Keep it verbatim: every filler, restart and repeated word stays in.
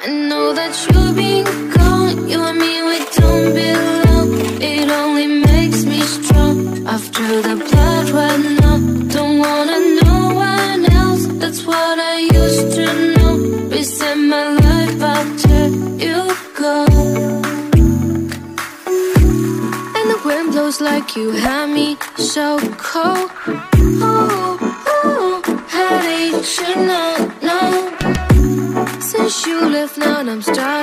I know that you've been gone. You and me, we don't belong. It only makes me strong. After the blood right now, don't wanna know one else. That's what I used to know. Reset my life after you go. And the wind blows like you had me so cold. Oh, oh, how did you know? No. Since you left now, I'm starting